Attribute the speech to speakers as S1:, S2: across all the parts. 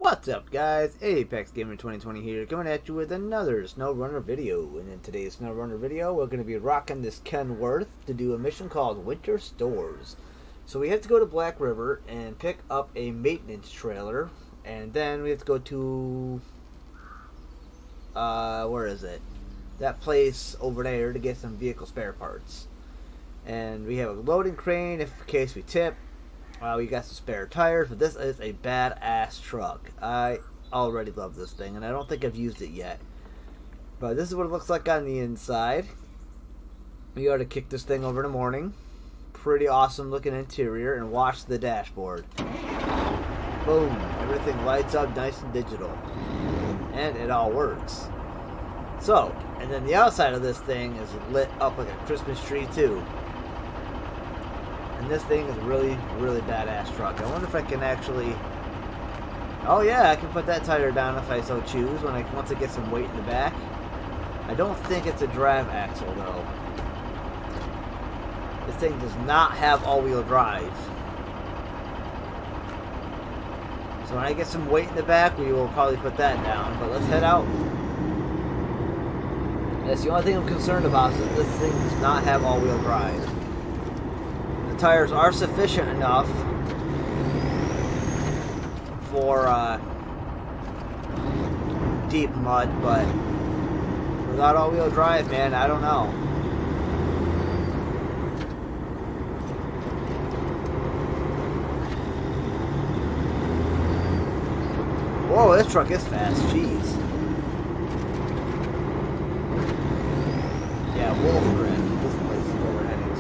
S1: What's up, guys? Apex Gamer 2020 here, coming at you with another SnowRunner video. And in today's SnowRunner video, we're going to be rocking this Kenworth to do a mission called Winter Stores. So we have to go to Black River and pick up a maintenance trailer, and then we have to go to where is it? That place over there to get some vehicle spare parts. And we have a loading crane in case we tip. We got some spare tires, but this is a badass truck. I already love this thing, and I don't think I've used it yet. But this is what it looks like on the inside. We ought to kick this thing over in the morning. Pretty awesome looking interior, and watch the dashboard. Boom! Everything lights up nice and digital. And it all works. So, and then the outside of this thing is lit up like a Christmas tree too. And this thing is really, really badass truck. I wonder if I can actually... Oh yeah, I can put that tire down if I so choose once it gets some weight in the back. I don't think it's a drive axle though. This thing does not have all-wheel drive. So when I get some weight in the back, we will probably put that down. But let's head out. That's the only thing I'm concerned about, is that this thing does not have all-wheel drive. The tires are sufficient enough for deep mud, but without all-wheel drive, man, I don't know. Whoa, this truck is fast, jeez. Yeah, Wolfgren. This place is where we're heading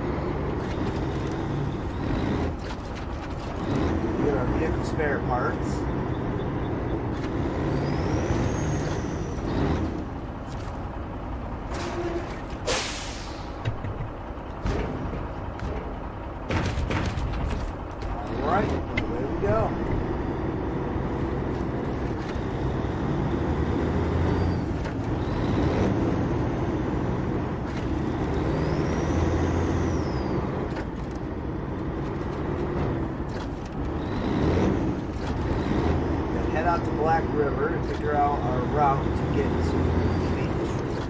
S1: to. We get our vehicle spare parts. Alright, away we go. Head out to Black River and figure out our route to get to the maintenance trailer.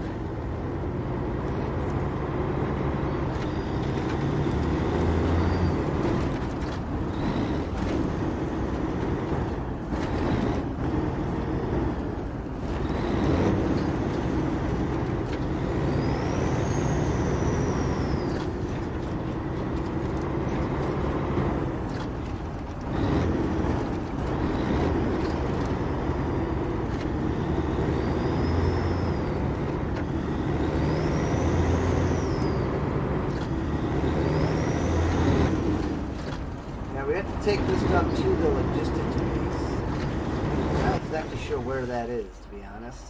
S1: We have to take this stuff to the logistics base. I'm not exactly sure where that is, to be honest.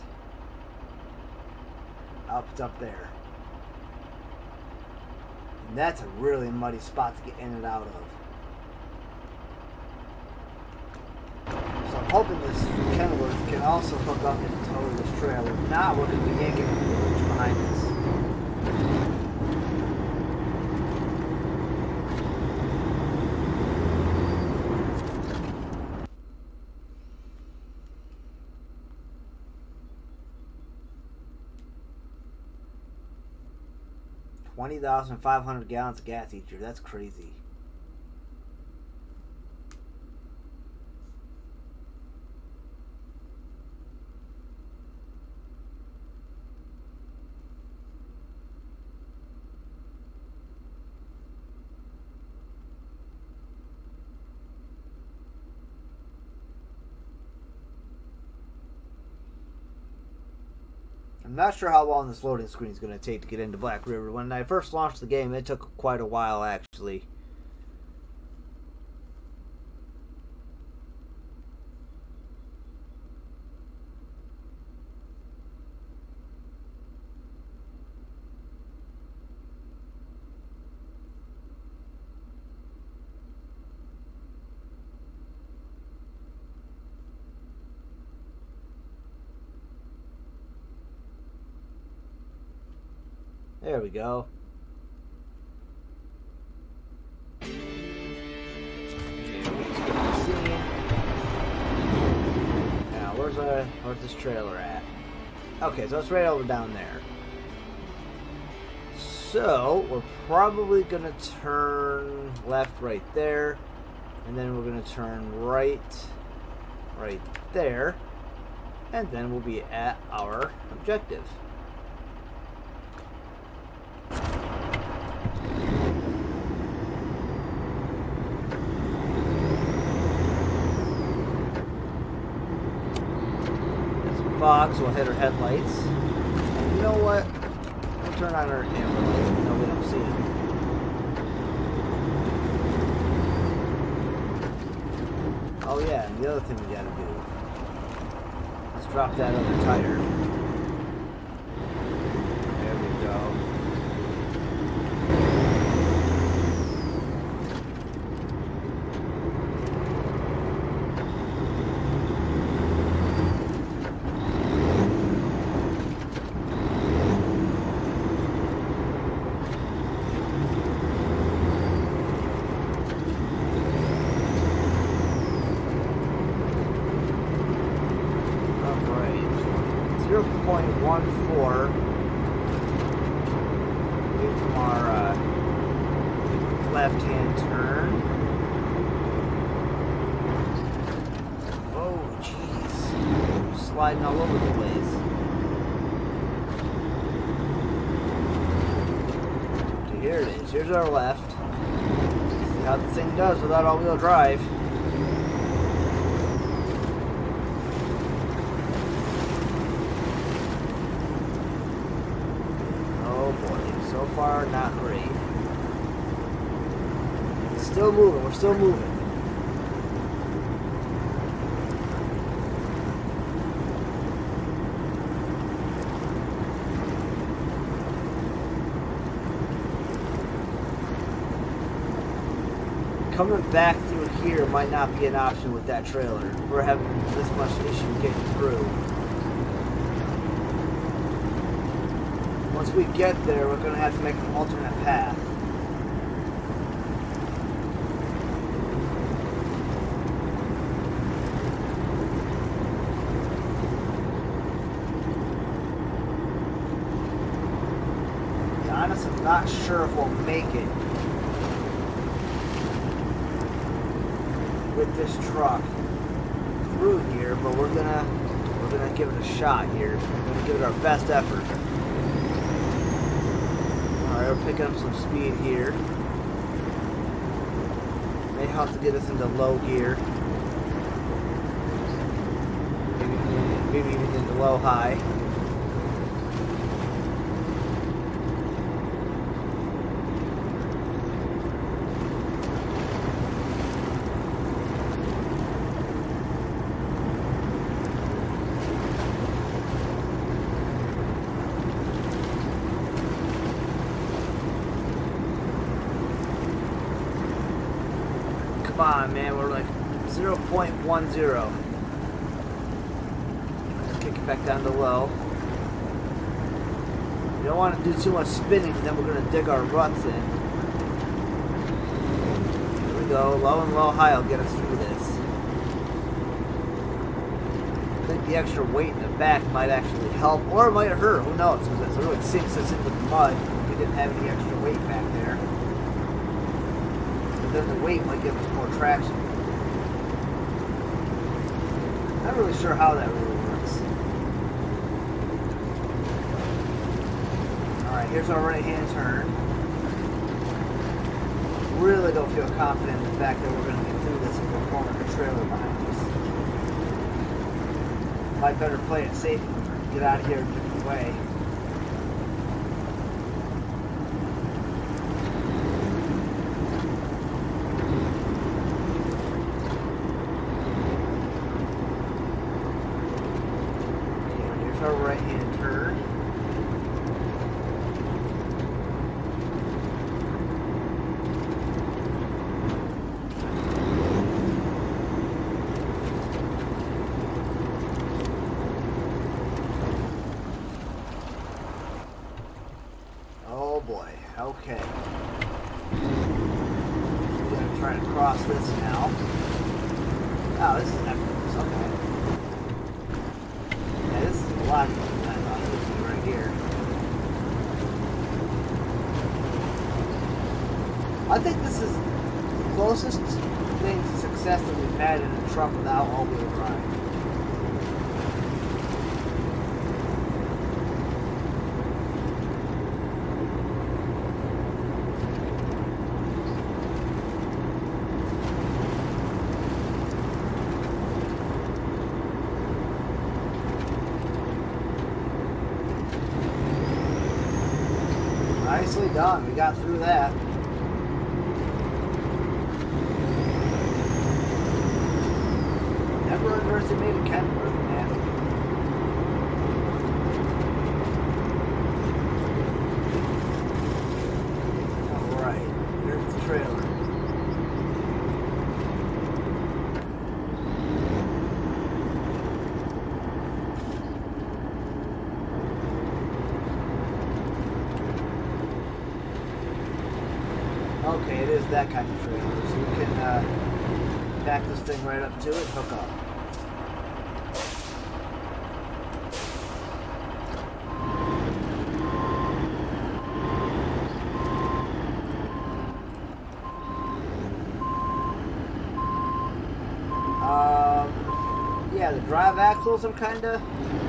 S1: It's up there. And that's a really muddy spot to get in and out of. So I'm hoping this Kenworth can also hook up and tow this trailer. If not, we're going to be yanking the winch behind us. $20,500 gallons of gas each year. That's crazy. I'm not sure how long this loading screen is going to take to get into Black River. When I first launched the game, it took quite a while, actually. There we go. Where's this trailer at? Okay, so it's right over down there. So we're probably gonna turn left right there, and then we're gonna turn right there, and then we'll be at our objective. Fog, so we'll hit our headlights. And you know what? We'll turn on our amber lights even though we don't see them. Oh yeah, and the other thing we gotta do. Let's drop that other tire. There we go. From our left-hand turn. Oh, jeez. Sliding all over the place. Okay, here it is. Here's our left. See how the thing does without all-wheel drive. So far, not great. Still moving. We're still moving. Coming back through here might not be an option with that trailer. We're having this much issue getting through. Once we get there, we're going to have to make an alternate path. Honestly, I'm not sure if we'll make it with this truck through here, but we're gonna give it a shot here. We're gonna give it our best effort. Alright, we're picking up some speed here. May have to get us into low gear. Maybe even into low high. Come on, man, we're like 0.10. Let's kick it back down to low. We don't want to do too much spinning, because then we're going to dig our ruts in. Here we go, low and low high will get us through this. I think the extra weight in the back might actually help, or it might hurt, who knows, because it really sinks us into the mud if we didn't have any extra weight back there. Then the weight might give us more traction. Not really sure how that really works. Alright, here's our right hand turn. Really don't feel confident in the fact that we're going to get through this if we're pulling a trailer behind us. Might better play it safe and get out of here a different way. Our right hand turn. Oh boy, okay. We're gonna try to cross this now. Oh, this is effortless, okay. a lot more than I thought it would be right here. I think this is the closest thing to success that we've had in a truck without all-wheel drive. Nicely done. We got through that. Never underestimated Kenworth, man. Alright, here's the trailer. Okay, it is that kind of trailer, so we can back this thing right up to it and hook up. Yeah, the drive axles are kind of...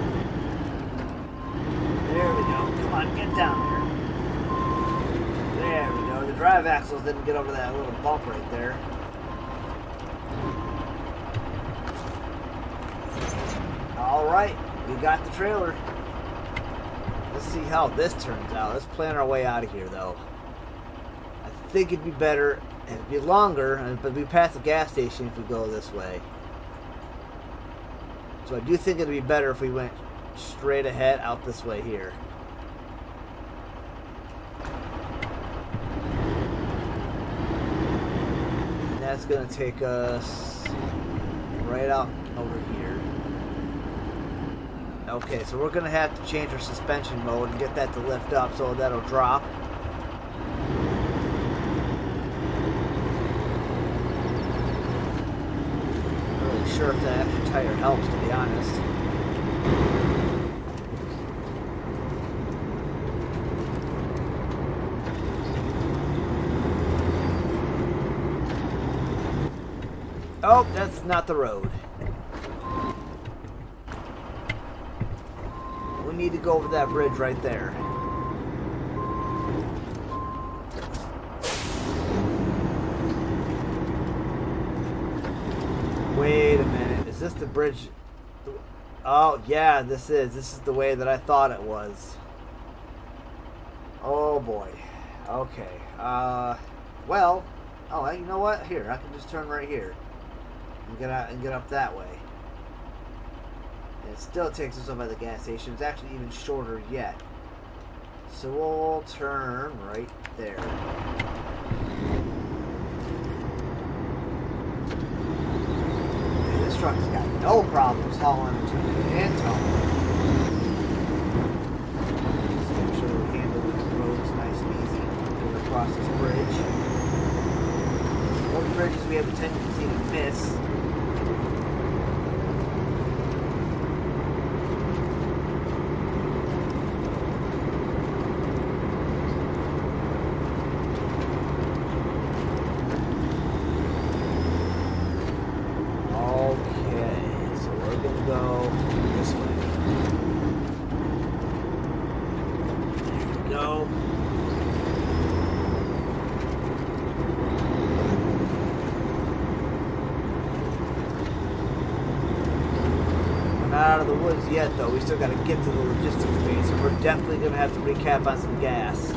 S1: There we go. Come on, get down there. There we go. The drive axles didn't get over that little bump right there. Alright, we got the trailer. Let's see how this turns out. Let's plan our way out of here, though. I think it'd be better, and it'd be longer, but we pass the gas station if we go this way. So I do think it'd be better if we went straight ahead out this way here. And that's going to take us right out over here. Okay, so we're going to have to change our suspension mode and get that to lift up so that'll drop. Sure if that extra tire helps, to be honest. Oh, that's not the road. We need to go over that bridge right there. Wait a minute, is this the bridge? Oh, yeah, this is the way that I thought it was. Oh, boy. Okay, well, oh, you know what? Here, I can just turn right here and get out and get up that way. And it still takes us over by the gas station. It's actually even shorter yet. So we'll turn right there. This truck's got no problems hauling into it and towing. Just make sure we handle these roads nice and easy. Get across this bridge. Most bridges we have a tendency to miss. Out of the woods yet, though. We still got to get to the logistics phase, and we're definitely going to have to recap on some gas.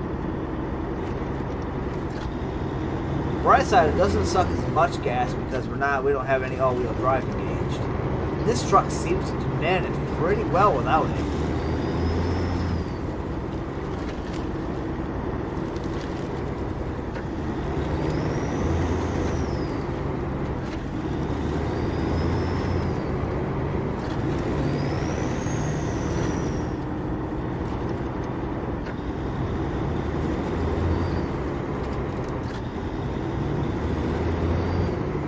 S1: Bright side, it doesn't suck as much gas because we don't have any all-wheel drive engaged. And this truck seems to manage pretty well without it.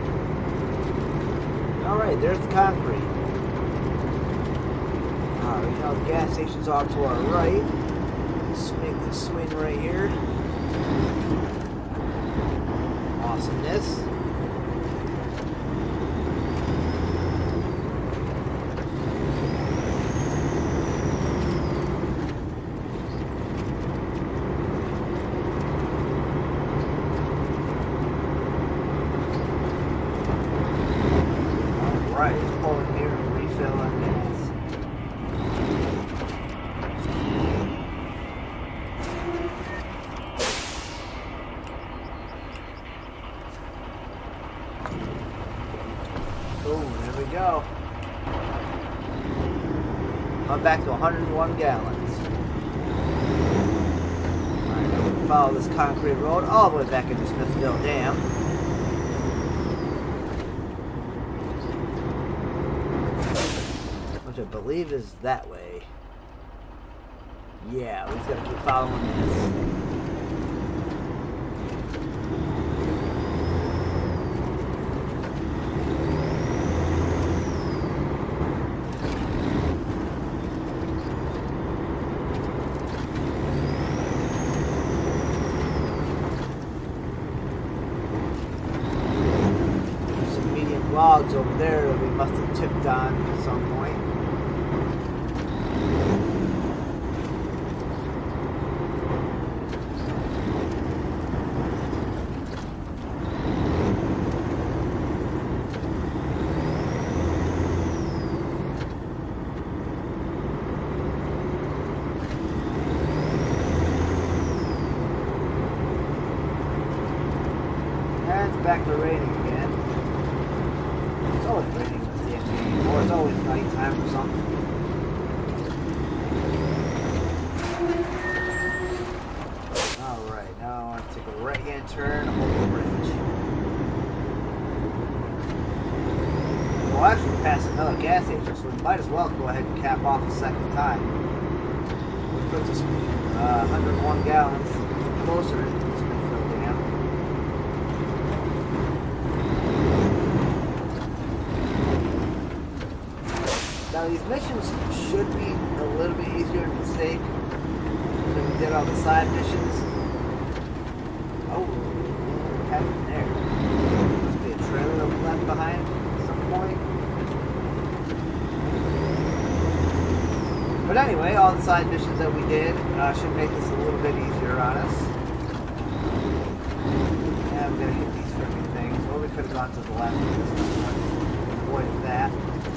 S1: There's the concrete. We Now the gas station's off to our right. Let's make this swing right here. Awesomeness. Alright, let's pull in here and refill our gas. Go. I'm back to 101 gallons. Alright, now we can follow this concrete road all the way back into Smithville Dam. Which I believe is that way. Yeah, we just gotta keep following this. Logs over there that we must have tipped on at some point. And it's back to raining again. It's always raining at the end of the game, or it's always nighttime or something. Alright, now I want to take a right-hand turn over the bridge. Well, actually, we passed another gas station, so we might as well go ahead and cap off a second time. Which puts us 101 gallons closer to the Smithville Dam. Now these missions should be a little bit easier to mistake than we did on the side missions. Oh, what happened there? Must be a trailer that we left behind at some point. But anyway, all the side missions that we did should make this a little bit easier on us. Yeah, I'm gonna hit these freaking things. Or we could have gone to the left and just avoided that.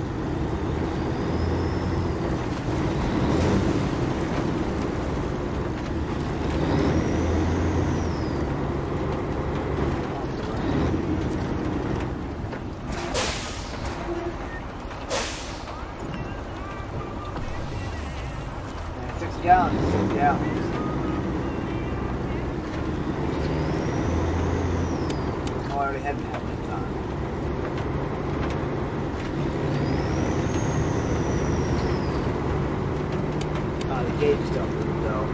S1: Gallons, 6 gallons. Oh, I already had the helmet on. Oh, the gauges don't move though.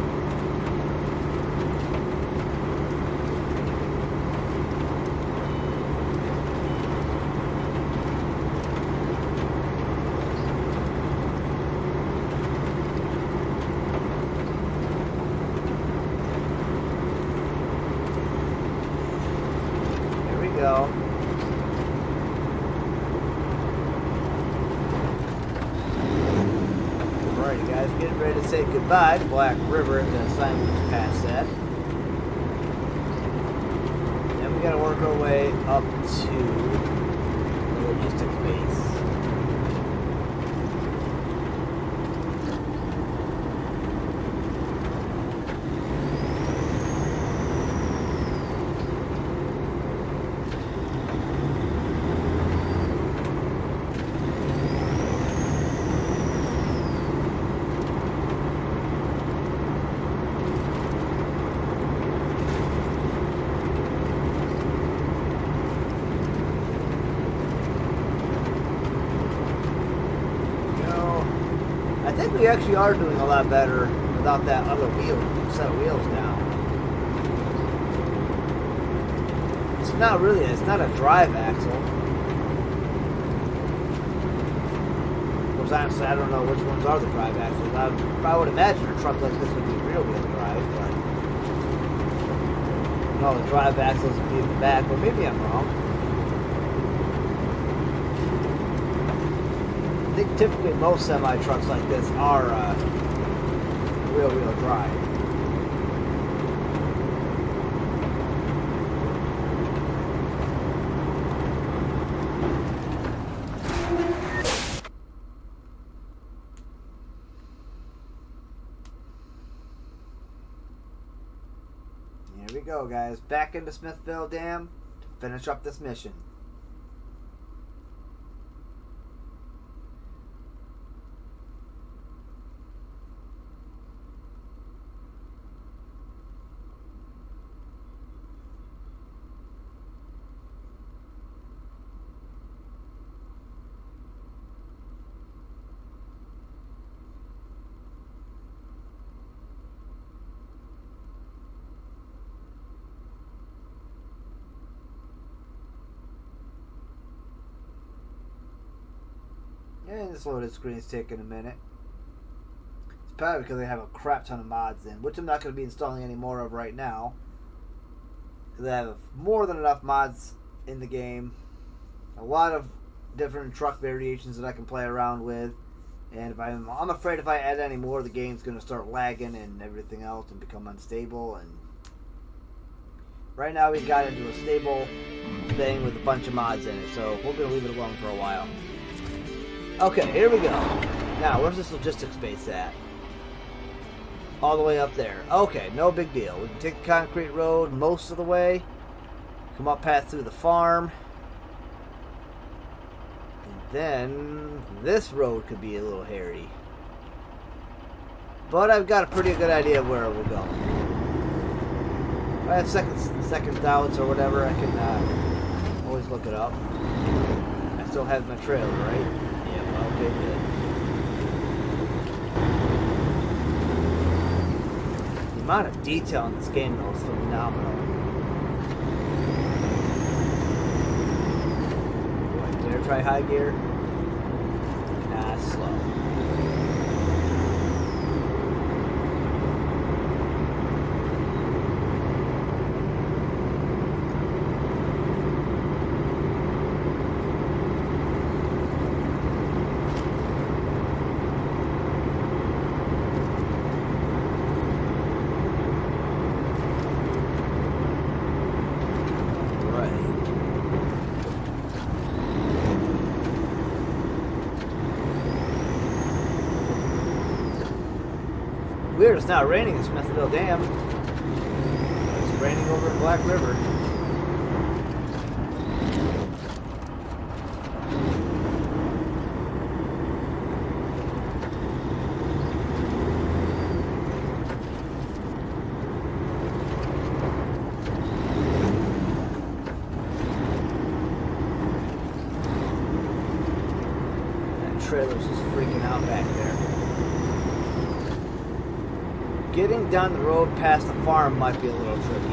S1: Go. Alright guys, getting ready to say goodbye to Black River and the sign we just passed that. Then we gotta work our way up to the logistics base. I think we actually are doing a lot better without that other set of wheels now. It's not really, it's not a drive axle. Of course, Because honestly, I don't know which ones are the drive axles. I would imagine a truck like this would be rear-wheel drive, but all the drive axles would be in the back, but maybe I'm wrong. I think typically most semi-trucks like this are rear-wheel drive. Here we go, guys. Back into Smithville Dam to finish up this mission. And this loaded screen is taking a minute. It's probably because they have a crap ton of mods in, which I'm not going to be installing any more of right now. Because I have more than enough mods in the game. A lot of different truck variations that I can play around with. And if I'm afraid if I add any more, the game's going to start lagging and everything else and become unstable. And right now we got into a stable thing with a bunch of mods in it, so we're going to leave it alone for a while. Okay, here we go. Now, where's this logistics base at? All the way up there. Okay, no big deal. We can take the concrete road most of the way. Come up past through the farm. And then this road could be a little hairy. But I've got a pretty good idea of where we're going. If I have second doubts or whatever, I can always look it up. I still have my trailer, right? Okay, good. The amount of detail in this game, though, is phenomenal. Do I dare try high gear? Nah, slow. Weird, it's not raining in Smithville Dam. It's raining over in Black River. That trailer's just freaking out back there. Getting down the road past the farm might be a little tricky.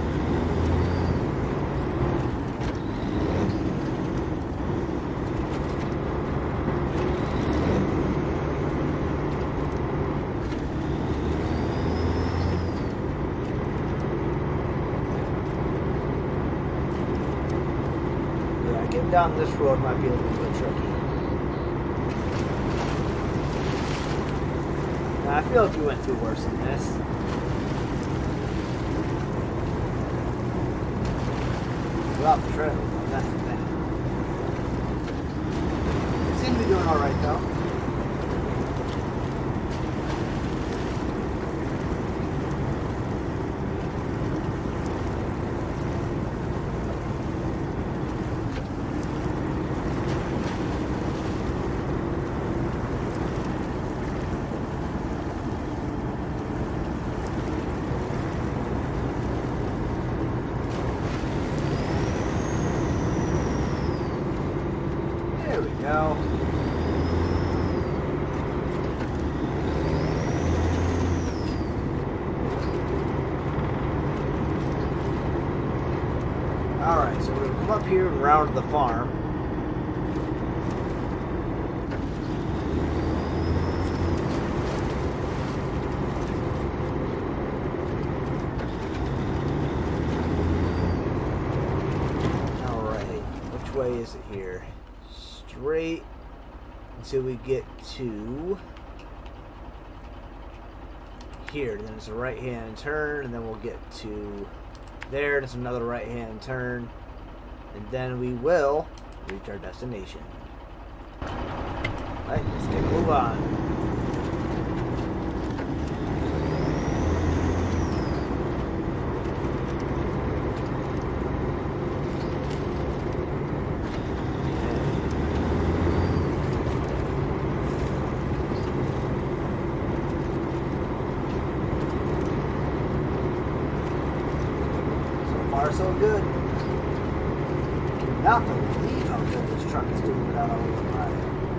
S1: Yeah, getting down this road might be a little bit tricky. I feel like we went through worse than this. We're off the trail. That's the thing. We seem to be doing alright though. There we go. Alright, so we're going to come up here and round the farm. which way is it here? Straight until we get to here. Then it's a right-hand turn, and then we'll get to there. And it's another right-hand turn, and then we will reach our destination. Alright, let's move on. So good. Cannot believe how good this truck is doing without all the drive.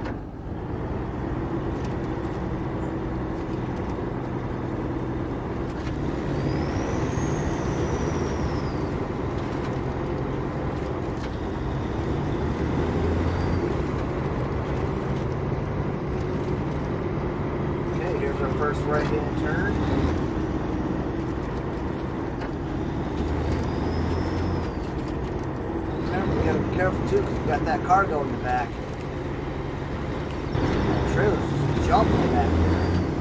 S1: Okay, here's our first right-hand turn. Careful too, because we got that cargo in the back. The trailer's just jumping back there.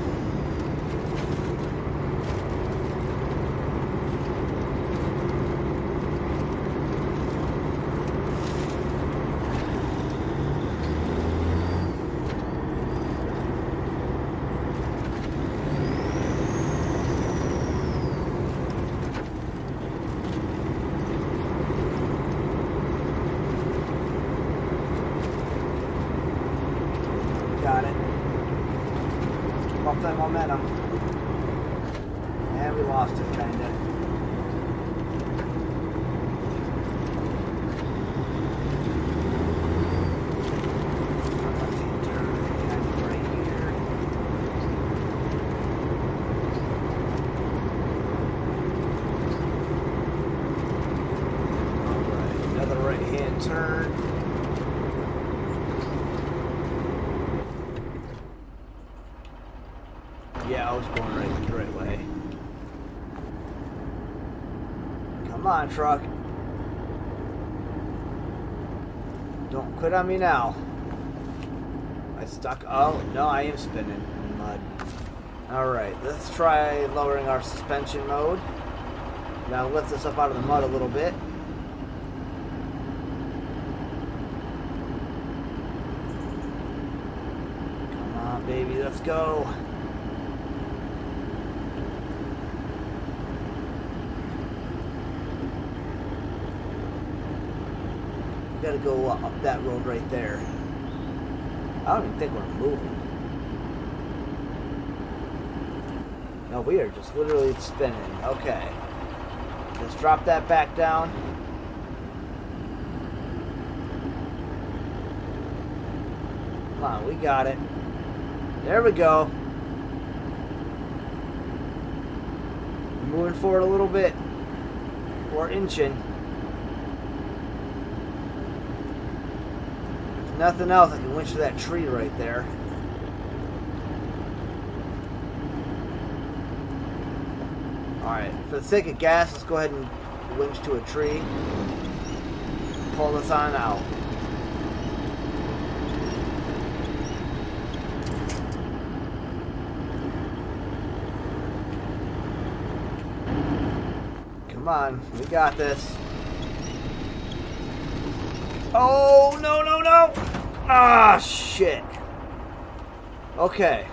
S1: Got it. Let's keep up that momentum. And we lost it, kinda. Right here. Alright, another right-hand turn. Yeah, I was going the right way. Come on, truck. Don't quit on me now. I stuck. Oh, no, I am spinning in mud. Alright, let's try lowering our suspension mode. Now lift us up out of the mud a little bit. Come on, baby, let's go. Gotta go up that road right there. I don't even think we're moving. No, we are just literally spinning. Okay. Let's drop that back down. Come on, we got it. There we go. Moving forward a little bit. We're inching. If nothing else, I can winch to that tree right there. Alright, for the sake of gas, let's go ahead and winch to a tree. Pull this on out. Come on, we got this. Oh, no, no, no! Ah, shit. Okay.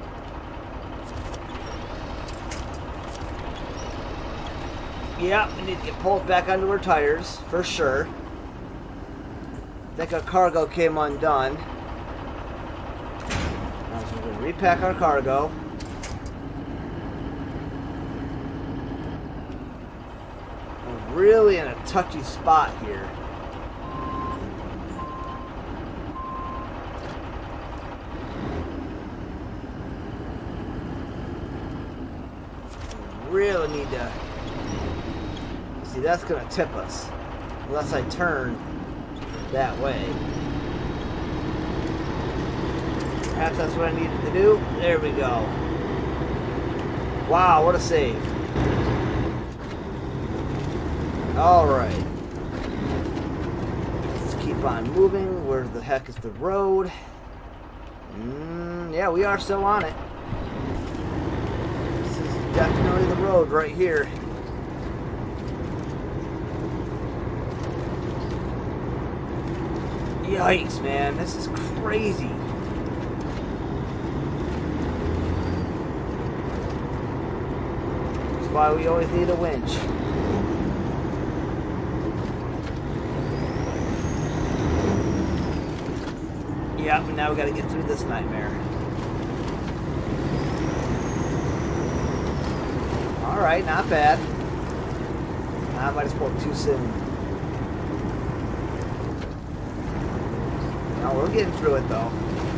S1: Yeah, we need to get pulled back onto our tires, for sure. I think our cargo came undone. Now we're going to repack our cargo. We're really in a touchy spot here. We really need to... See, that's going to tip us. Unless I turn that way. Perhaps that's what I needed to do. There we go. Wow, what a save. Alright. Let's keep keep on moving. Where the heck is the road? Yeah, we are still on it. This is definitely the road right here. Yikes, man. This is crazy. That's why we always need a winch. Yeah, but now we gotta get through this nightmare. Alright, not bad. I might have spoke too soon. No, we're getting through it though.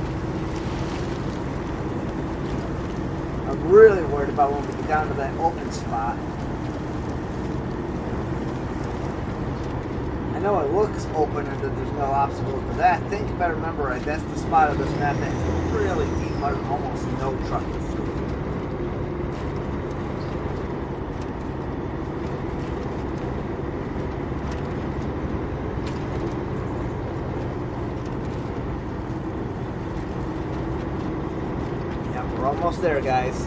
S1: I'm really worried about when we get down to that open spot. I know it looks open and that there's no obstacles, but that, I think if I remember right, that's the spot of this map that's really deep, but almost no truck is through. Yeah, we're almost there, guys.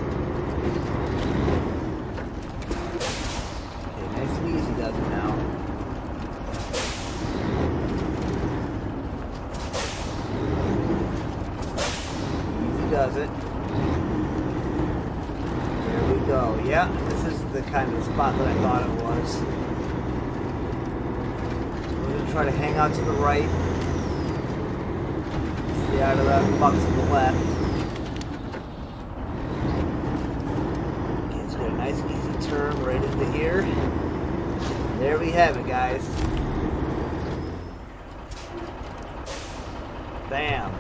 S1: Okay, nice and easy does it now. Does it. There we go. Yeah, this is the kind of spot that I thought it was. We're going to try to hang out to the right. Stay out of that box to the left. Okay, let's get a nice easy turn right into here. There we have it, guys. Bam.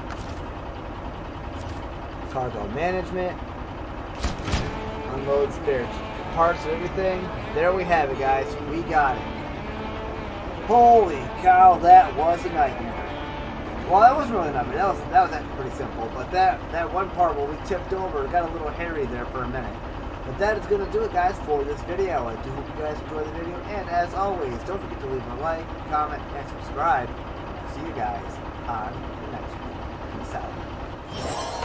S1: Cargo management, unload spare parts and everything. There we have it, guys. We got it. Holy cow, that was a nightmare. Well, that wasn't really a nightmare. That was actually pretty simple. But that one part where we tipped over got a little hairy there for a minute. But that is going to do it, guys, for this video. I do hope you guys enjoyed the video. And as always, don't forget to leave a like, comment, and subscribe. See you guys on the next one. Peace out.